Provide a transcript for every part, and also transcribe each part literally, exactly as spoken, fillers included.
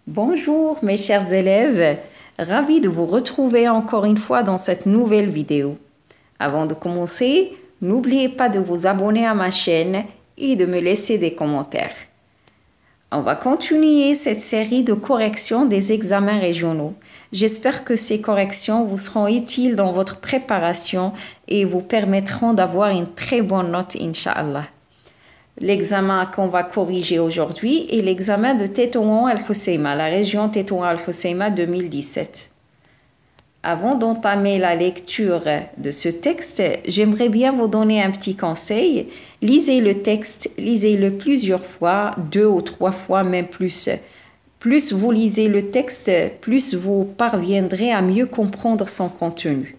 Bonjour mes chers élèves, ravi de vous retrouver encore une fois dans cette nouvelle vidéo. Avant de commencer, n'oubliez pas de vous abonner à ma chaîne et de me laisser des commentaires. On va continuer cette série de corrections des examens régionaux. J'espère que ces corrections vous seront utiles dans votre préparation et vous permettront d'avoir une très bonne note, Inch'Allah. L'examen qu'on va corriger aujourd'hui est l'examen de Tétouan Al-Hoceima, la région Tétouan Al-Hoceima deux mille dix-sept. Avant d'entamer la lecture de ce texte, j'aimerais bien vous donner un petit conseil. Lisez le texte, lisez-le plusieurs fois, deux ou trois fois, même plus. Plus vous lisez le texte, plus vous parviendrez à mieux comprendre son contenu.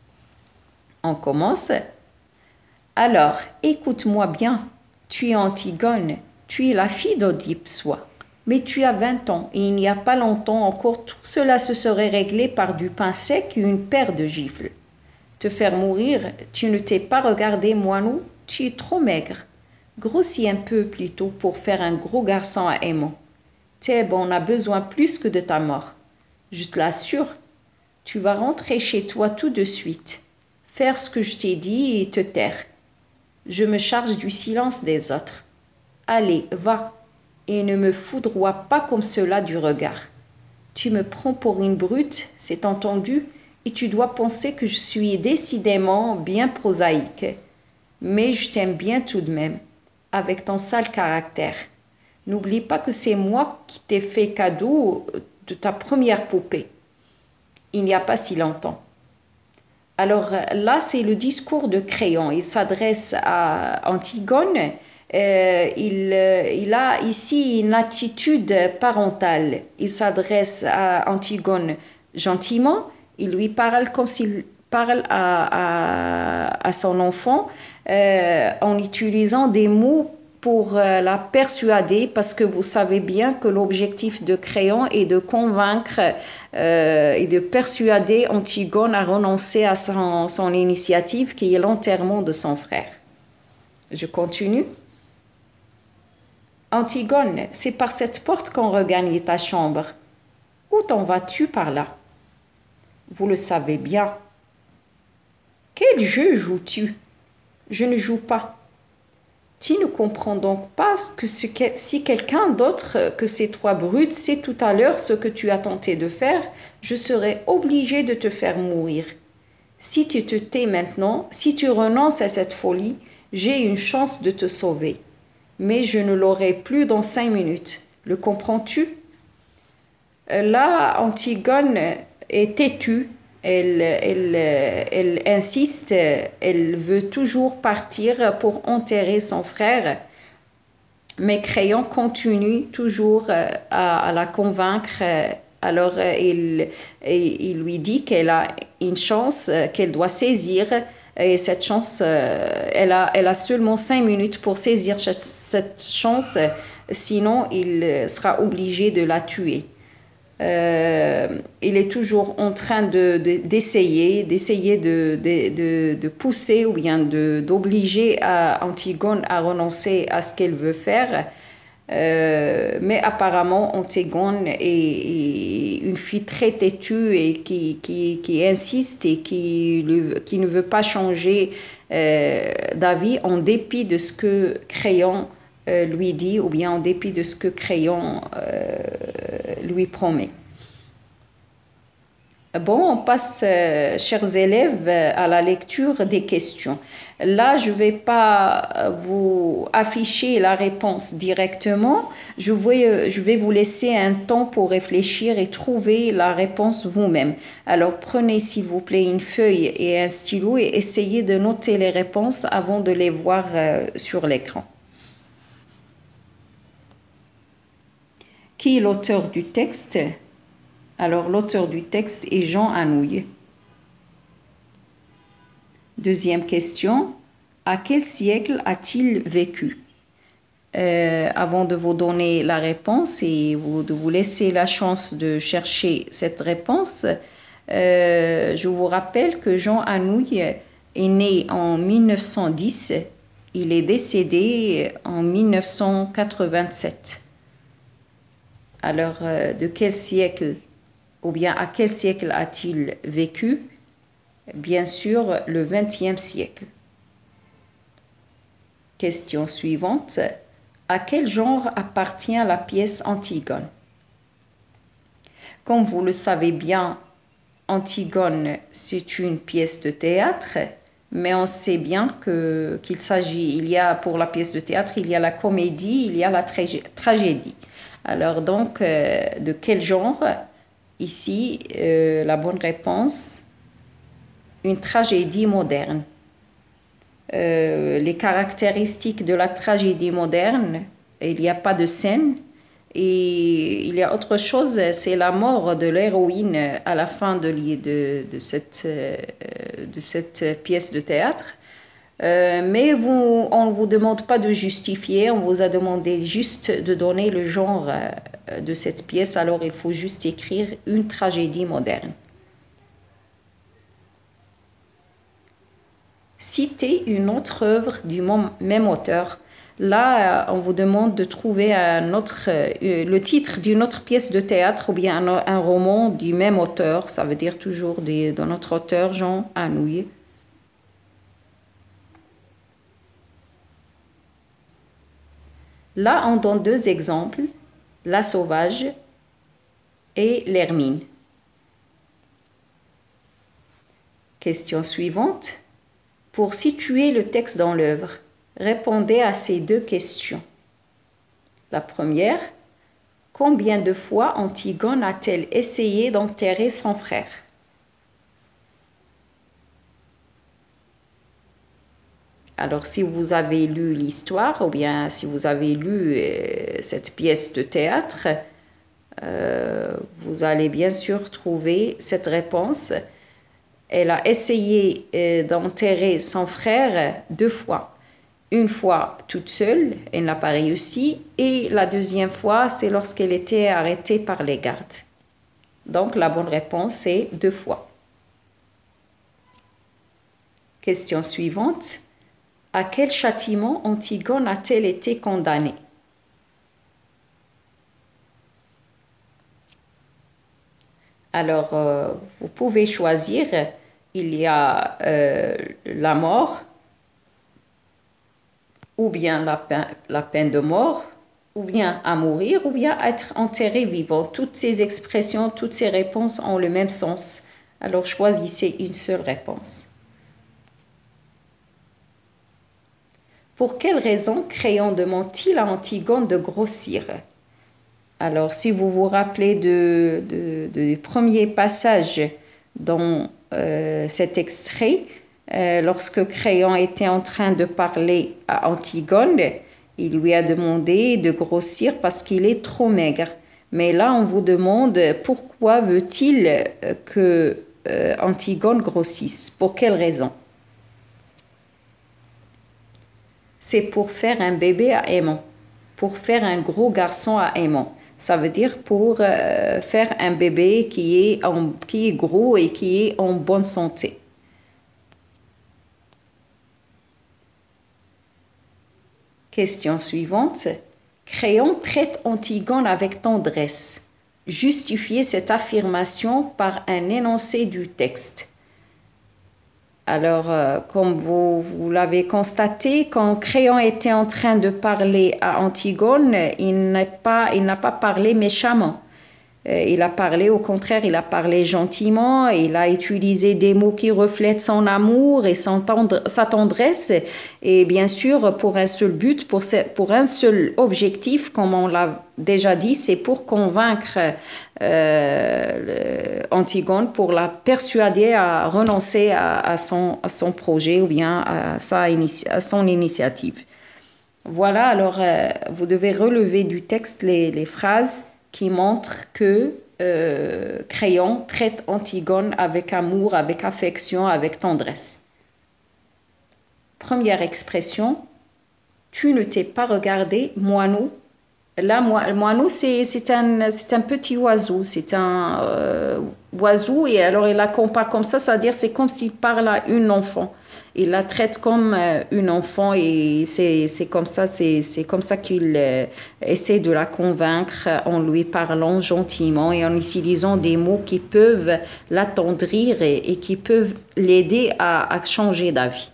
On commence. Alors, écoute-moi bien. Tu es Antigone, tu es la fille d'Oedipe, soit. Mais tu as vingt ans et il n'y a pas longtemps encore tout cela se serait réglé par du pain sec et une paire de gifles. Te faire mourir, tu ne t'es pas regardé moineau, tu es trop maigre. Grossis un peu plutôt pour faire un gros garçon à aimant. Thèbes en a besoin plus que de ta mort. Je te l'assure, tu vas rentrer chez toi tout de suite, faire ce que je t'ai dit et te taire. Je me charge du silence des autres. Allez, va, et ne me foudroie pas comme cela du regard. Tu me prends pour une brute, c'est entendu, et tu dois penser que je suis décidément bien prosaïque. Mais je t'aime bien tout de même, avec ton sale caractère. N'oublie pas que c'est moi qui t'ai fait cadeau de ta première poupée. Il n'y a pas si longtemps. Alors là, c'est le discours de Créon. Il s'adresse à Antigone. Euh, il, euh, il a ici une attitude parentale. Il s'adresse à Antigone gentiment. Il lui parle comme s'il parle à, à, à son enfant euh, en utilisant des mots pour euh, la persuader, parce que vous savez bien que l'objectif de Créon est de convaincre euh, et de persuader Antigone à renoncer à son, son initiative qui est l'enterrement de son frère. Je continue. Antigone, c'est par cette porte qu'on regagne ta chambre. Où t'en vas-tu par là? Vous le savez bien. Quel jeu joues-tu? Je ne joue pas. Tu ne comprends donc pas que si quelqu'un d'autre que ces trois brutes sait tout à l'heure ce que tu as tenté de faire, je serai obligé de te faire mourir. Si tu te tais maintenant, si tu renonces à cette folie, j'ai une chance de te sauver. Mais je ne l'aurai plus dans cinq minutes. Le comprends-tu? Là, Antigone est têtue. Elle, elle, elle insiste, elle veut toujours partir pour enterrer son frère, mais Créon continue toujours à, à la convaincre. Alors il, il lui dit qu'elle a une chance qu'elle doit saisir, et cette chance, elle a, elle a seulement cinq minutes pour saisir cette chance, sinon il sera obligé de la tuer. Euh, il est toujours en train de, de, d'essayer, d'essayer de, de, de, de pousser ou bien de, d'obliger à Antigone à renoncer à ce qu'elle veut faire. Euh, mais apparemment, Antigone est, est une fille très têtue et qui, qui, qui insiste et qui, qui ne veut pas changer euh, d'avis en dépit de ce que Créon Euh, lui dit, ou bien en dépit de ce que Créon euh, lui promet. Bon, on passe, euh, chers élèves, à la lecture des questions. Là, je ne vais pas vous afficher la réponse directement. Je vais, je vais vous laisser un temps pour réfléchir et trouver la réponse vous-même. Alors, prenez s'il vous plaît une feuille et un stylo et essayez de noter les réponses avant de les voir euh, sur l'écran. Qui est l'auteur du texte? Alors, l'auteur du texte est Jean Anouilh. Deuxième question. À quel siècle a-t-il vécu? euh, Avant de vous donner la réponse et vous, de vous laisser la chance de chercher cette réponse, euh, je vous rappelle que Jean Anouilh est né en mille neuf cent dix. Il est décédé en mille neuf cent quatre-vingt-sept. Alors, euh, de quel siècle ou bien à quel siècle a-t-il vécu? Bien sûr, le vingtième siècle. Question suivante. À quel genre appartient la pièce Antigone? Comme vous le savez bien, Antigone, c'est une pièce de théâtre, mais on sait bien que, qu'il s'agit, il y a pour la pièce de théâtre, il y a la comédie, il y a la tragédie. Alors donc, euh, de quel genre? Ici, euh, la bonne réponse, une tragédie moderne. Euh, les caractéristiques de la tragédie moderne, il n'y a pas de scène et il y a autre chose, c'est la mort de l'héroïne à la fin de, de, de, cette, de cette pièce de théâtre. Euh, mais vous, on ne vous demande pas de justifier, on vous a demandé juste de donner le genre de cette pièce, alors il faut juste écrire une tragédie moderne. Citez une autre œuvre du même auteur. Là, on vous demande de trouver un autre, le titre d'une autre pièce de théâtre ou bien un, un roman du même auteur. Ça veut dire toujours de, de notre auteur, Jean Anouilh. Là, on donne deux exemples, La Sauvage et L'Hermine. Question suivante. Pour situer le texte dans l'œuvre, répondez à ces deux questions. La première, combien de fois Antigone a-t-elle essayé d'enterrer son frère? Alors, si vous avez lu l'histoire ou bien si vous avez lu euh, cette pièce de théâtre, euh, vous allez bien sûr trouver cette réponse. Elle a essayé euh, d'enterrer son frère deux fois. Une fois toute seule, elle n'a pas réussi. Et la deuxième fois, c'est lorsqu'elle était arrêtée par les gardes. Donc, la bonne réponse est deux fois. Question suivante. À quel châtiment Antigone a-t-elle été condamnée? Alors, euh, vous pouvez choisir. Il y a euh, la mort, ou bien la peine, la peine de mort, ou bien à mourir, ou bien être enterré vivant. Toutes ces expressions, toutes ces réponses ont le même sens. Alors, choisissez une seule réponse. Pour quelle raison Créon demande-t-il à Antigone de grossir? Alors, si vous vous rappelez de, de, de, du premier passage dans euh, cet extrait, euh, lorsque Créon était en train de parler à Antigone, il lui a demandé de grossir parce qu'il est trop maigre. Mais là, on vous demande pourquoi veut-il que euh, Antigone grossisse? Pour quelle raison? C'est pour faire un bébé à aimant, pour faire un gros garçon à aimant. Ça veut dire pour euh, faire un bébé qui est, en, qui est gros et qui est en bonne santé. Question suivante. Créon traite Antigone avec tendresse. Justifiez cette affirmation par un énoncé du texte. Alors, euh, comme vous, vous l'avez constaté, quand Créon était en train de parler à Antigone, il n'a pas, il n'a pas parlé méchamment. Euh, il a parlé, au contraire, il a parlé gentiment, il a utilisé des mots qui reflètent son amour et son tendre, sa tendresse, et bien sûr, pour un seul but, pour, ce, pour un seul objectif, comme on l'a déjà dit, c'est pour convaincre euh, Antigone, pour la persuader à renoncer à, à, son, à son projet ou bien à, sa, à son initiative. Voilà, alors euh, vous devez relever du texte les, les phrases qui montrent que euh, Créon traite Antigone avec amour, avec affection, avec tendresse. Première expression, tu ne t'es pas regardé, moineau. Là, moineau, c'est un, c'est un petit oiseau, c'est un, euh, oiseau et alors il la compare comme ça, c'est-à-dire c'est comme s'il parle à une enfant. Il la traite comme euh, une enfant et c'est comme ça, c'est comme ça qu'il euh, essaie de la convaincre en lui parlant gentiment et en utilisant des mots qui peuvent l'attendrir et, et qui peuvent l'aider à, à changer d'avis.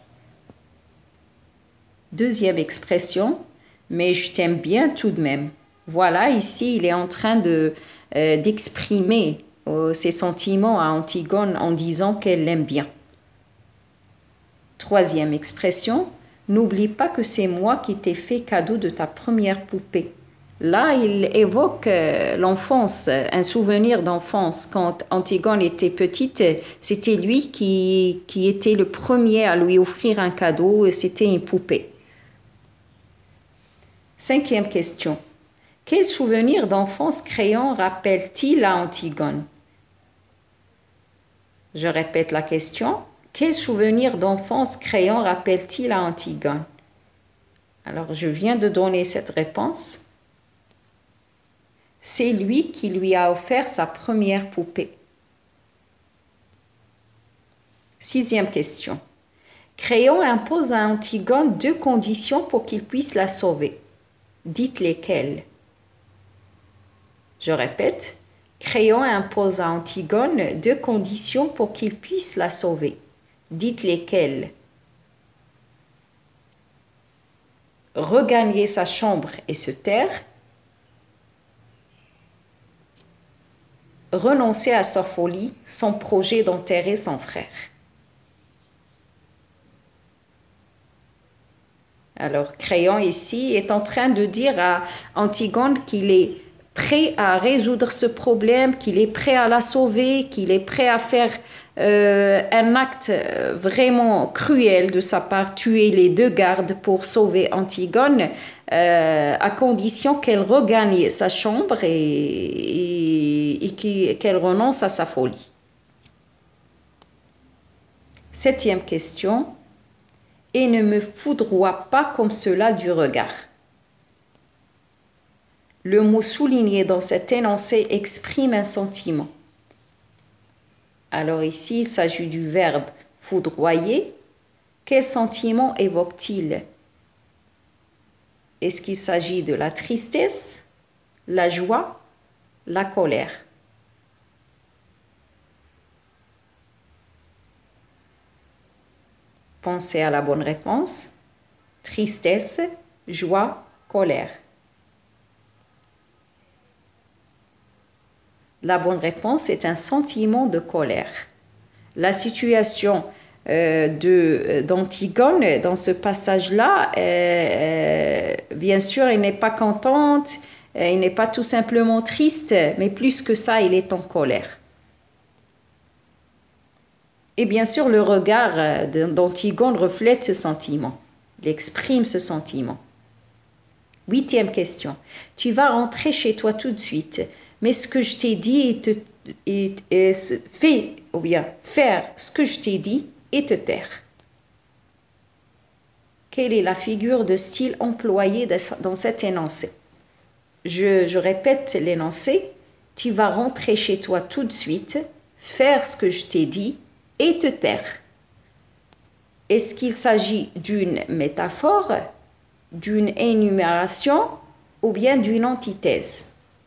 Deuxième expression, mais je t'aime bien tout de même. Voilà, ici, il est en train de, euh, d'exprimer euh, ses sentiments à Antigone en disant qu'elle l'aime bien. Troisième expression, n'oublie pas que c'est moi qui t'ai fait cadeau de ta première poupée. Là, il évoque euh, l'enfance, un souvenir d'enfance. Quand Antigone était petite, c'était lui qui, qui était le premier à lui offrir un cadeau et c'était une poupée. Cinquième question. Quel souvenir d'enfance Créon rappelle-t-il à Antigone? Je répète la question. Quel souvenir d'enfance Créon rappelle-t-il à Antigone? Alors, je viens de donner cette réponse. C'est lui qui lui a offert sa première poupée. Sixième question. Créon impose à Antigone deux conditions pour qu'il puisse la sauver. Dites lesquelles. Je répète, Créon impose à Antigone deux conditions pour qu'il puisse la sauver. Dites lesquelles. Regagner sa chambre et se taire. Renoncer à sa folie, son projet d'enterrer son frère. Alors, Créon ici est en train de dire à Antigone qu'il est prêt à résoudre ce problème, qu'il est prêt à la sauver, qu'il est prêt à faire euh, un acte vraiment cruel de sa part, tuer les deux gardes pour sauver Antigone, euh, à condition qu'elle regagne sa chambre et, et, et qu'elle renonce à sa folie. Septième question. Et ne me foudroie pas comme cela du regard. Le mot souligné dans cet énoncé exprime un sentiment. Alors ici, il s'agit du verbe foudroyer. Quel sentiment évoque-t-il? Est-ce qu'il s'agit de la tristesse, la joie, la colère? Pensez à la bonne réponse. Tristesse, joie, colère. La bonne réponse est un sentiment de colère. La situation euh, de, d'Antigone dans ce passage-là, euh, euh, bien sûr, elle n'est pas contente, elle n'est pas tout simplement triste, mais plus que ça, elle est en colère. Et bien sûr, le regard d'Antigone reflète ce sentiment. Il exprime ce sentiment. Huitième question. Tu vas rentrer chez toi tout de suite, mais ce que je t'ai dit et te, et, et, fais, ou bien faire ce que je t'ai dit et te taire. Quelle est la figure de style employée dans cet énoncé? Je, je répète l'énoncé. Tu vas rentrer chez toi tout de suite, faire ce que je t'ai dit et te taire. Est-ce qu'il s'agit d'une métaphore, d'une énumération ou bien d'une antithèse?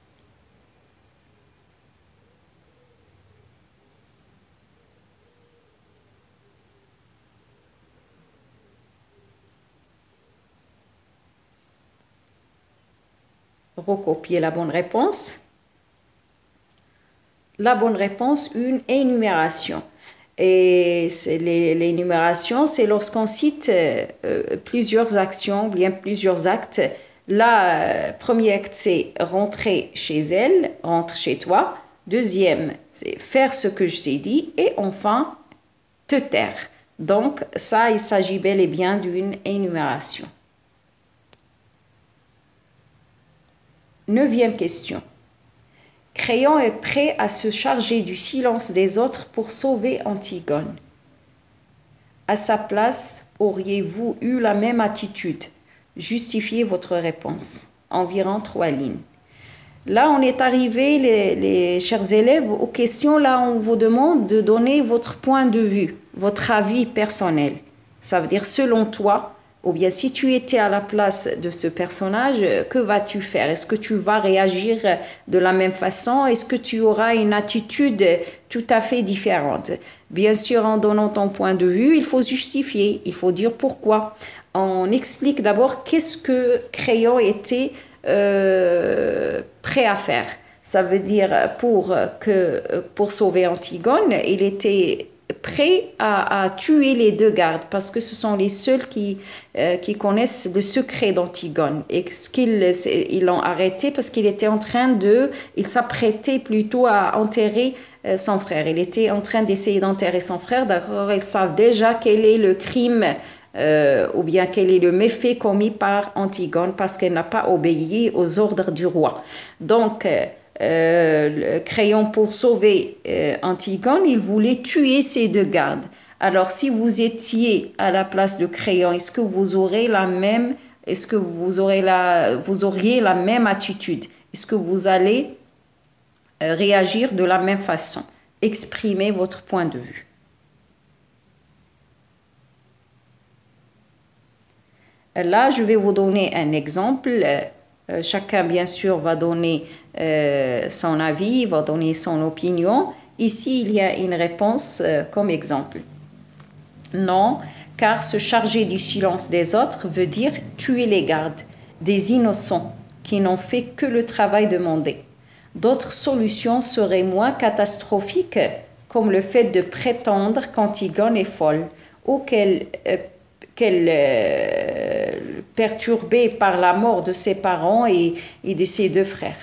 Recopier la bonne réponse. La bonne réponse, une énumération. Et l'énumération, c'est lorsqu'on cite euh, plusieurs actions, bien plusieurs actes. Là, euh, premier acte, c'est rentrer chez elle, rentre chez toi. Deuxième, c'est faire ce que je t'ai dit. Et enfin, te taire. Donc, ça, il s'agit bel et bien d'une énumération. Neuvième question. Créon est prêt à se charger du silence des autres pour sauver Antigone. À sa place, auriez-vous eu la même attitude? Justifiez votre réponse. Environ trois lignes. Là, on est arrivé, les, les chers élèves, aux questions. Là, on vous demande de donner votre point de vue, votre avis personnel. Ça veut dire, selon toi, ou bien si tu étais à la place de ce personnage, que vas-tu faire? Est-ce que tu vas réagir de la même façon? Est-ce que tu auras une attitude tout à fait différente? Bien sûr, en donnant ton point de vue, il faut justifier, il faut dire pourquoi. On explique d'abord qu'est-ce que Créon était euh, prêt à faire. Ça veut dire pour, que, pour sauver Antigone, il était prêt à, à tuer les deux gardes parce que ce sont les seuls qui, euh, qui connaissent le secret d'Antigone. Et ce qu'ils ils l'ont arrêté parce qu'il était en train de... Il s'apprêtait plutôt à enterrer euh, son frère. Il était en train d'essayer d'enterrer son frère. D'accord, ils savent déjà quel est le crime euh, ou bien quel est le méfait commis par Antigone parce qu'elle n'a pas obéi aux ordres du roi. Donc... Euh, Euh, Créon, pour sauver euh, Antigone, il voulait tuer ces deux gardes. Alors, si vous étiez à la place de Créon, est-ce que vous aurez la même, est-ce que vous aurez la, vous auriez la même attitude? Est-ce que vous allez euh, réagir de la même façon? Exprimez votre point de vue. Là, je vais vous donner un exemple. Euh, chacun, bien sûr, va donner euh, son avis, va donner son opinion. Ici, il y a une réponse euh, comme exemple. Non, car se charger du silence des autres veut dire tuer les gardes, des innocents qui n'ont fait que le travail demandé. D'autres solutions seraient moins catastrophiques, comme le fait de prétendre qu'Antigone est folle ou qu'elle euh, qu'elle euh, perturbée par la mort de ses parents et, et de ses deux frères.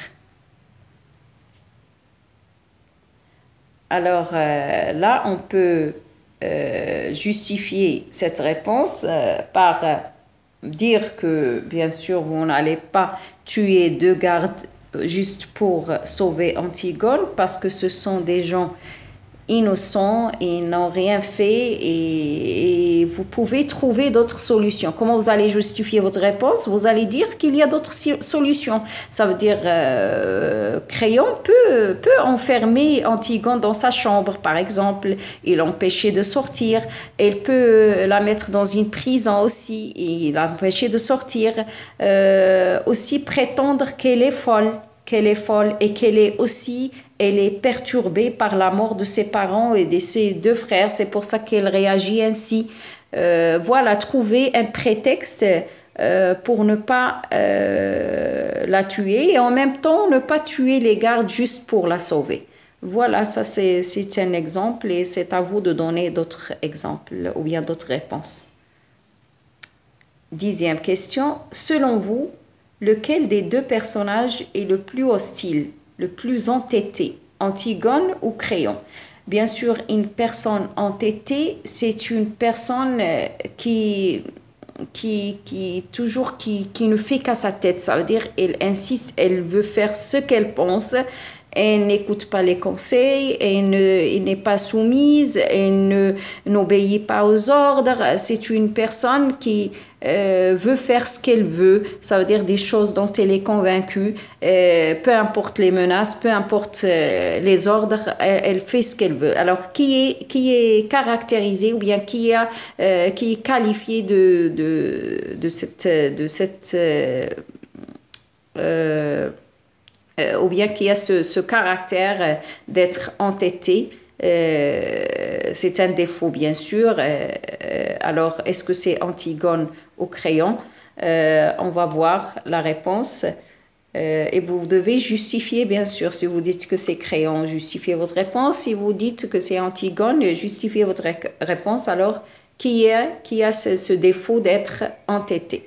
Alors euh, là, on peut euh, justifier cette réponse euh, par euh, dire que, bien sûr, vous n'allez pas tuer deux gardes juste pour sauver Antigone, parce que ce sont des gens innocents et n'ont rien fait et, et vous pouvez trouver d'autres solutions. Comment vous allez justifier votre réponse? Vous allez dire qu'il y a d'autres solutions. Ça veut dire euh, Créon peut, peut enfermer Antigone dans sa chambre, par exemple, et l'empêcher de sortir. Elle peut la mettre dans une prison aussi et l'empêcher de sortir. Euh, aussi prétendre qu'elle est folle, qu'elle est folle et qu'elle est aussi elle est perturbée par la mort de ses parents et de ses deux frères. C'est pour ça qu'elle réagit ainsi. Euh, voilà, trouver un prétexte euh, pour ne pas euh, la tuer et en même temps ne pas tuer les gardes juste pour la sauver. Voilà, ça c'est, c'est un exemple et c'est à vous de donner d'autres exemples ou bien d'autres réponses. Dixième question. Selon vous, lequel des deux personnages est le plus hostile, le plus entêté, Antigone ou Créon? Bien sûr, une personne entêtée, c'est une personne qui, qui, qui toujours qui, qui ne fait qu'à sa tête. Ça veut dire elle insiste, elle veut faire ce qu'elle pense. Elle n'écoute pas les conseils, elle ne, elle n'est pas soumise, elle ne, n'obéit pas aux ordres. C'est une personne qui euh, veut faire ce qu'elle veut, ça veut dire des choses dont elle est convaincue, euh, peu importe les menaces, peu importe euh, les ordres, elle, elle fait ce qu'elle veut. Alors, qui est, qui est caractérisé ou bien qui, a, euh, qui est qualifié de, de, de cette... De cette euh, euh, Euh, ou bien qui a ce, ce caractère euh, d'être entêté. Euh, c'est un défaut, bien sûr. Euh, euh, alors, est-ce que c'est Antigone ou Créon? euh, On va voir la réponse. Euh, et vous devez justifier, bien sûr. Si vous dites que c'est Créon, justifiez votre réponse. Si vous dites que c'est Antigone, justifiez votre ré- réponse. Alors, qui, est, qui a ce, ce défaut d'être entêté?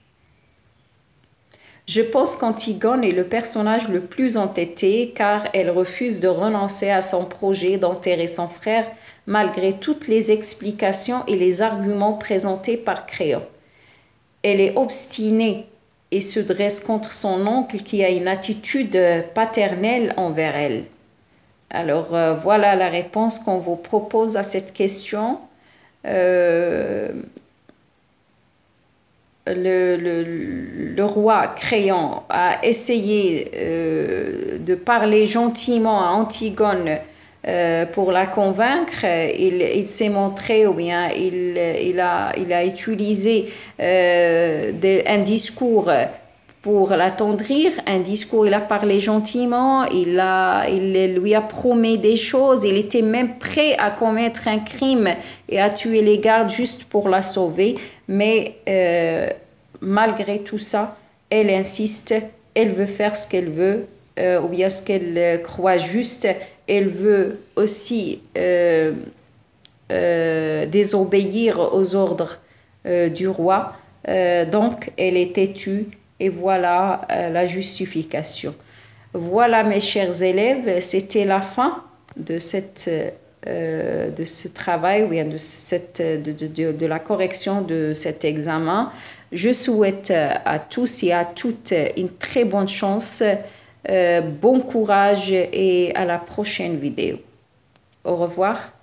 Je pense qu'Antigone est le personnage le plus entêté car elle refuse de renoncer à son projet d'enterrer son frère malgré toutes les explications et les arguments présentés par Créon. Elle est obstinée et se dresse contre son oncle qui a une attitude paternelle envers elle. Alors euh, voilà la réponse qu'on vous propose à cette question. Euh, le, le, le roi Créon a essayé euh, de parler gentiment à Antigone euh, pour la convaincre, il, il s'est montré, ou bien il, il, a, il a utilisé euh, de, un discours pour l'attendrir, un discours, il a parlé gentiment, il, a, il lui a promis des choses, il était même prêt à commettre un crime et à tuer les gardes juste pour la sauver. Mais euh, malgré tout ça, elle insiste, elle veut faire ce qu'elle veut, euh, ou bien ce qu'elle croit juste. Elle veut aussi euh, euh, désobéir aux ordres euh, du roi. Euh, donc, elle est têtue. Et voilà euh, la justification. Voilà mes chers élèves, c'était la fin de, cette, euh, de ce travail, ou bien de, cette, de, de, de la correction de cet examen. Je souhaite à tous et à toutes une très bonne chance, euh, bon courage et à la prochaine vidéo. Au revoir.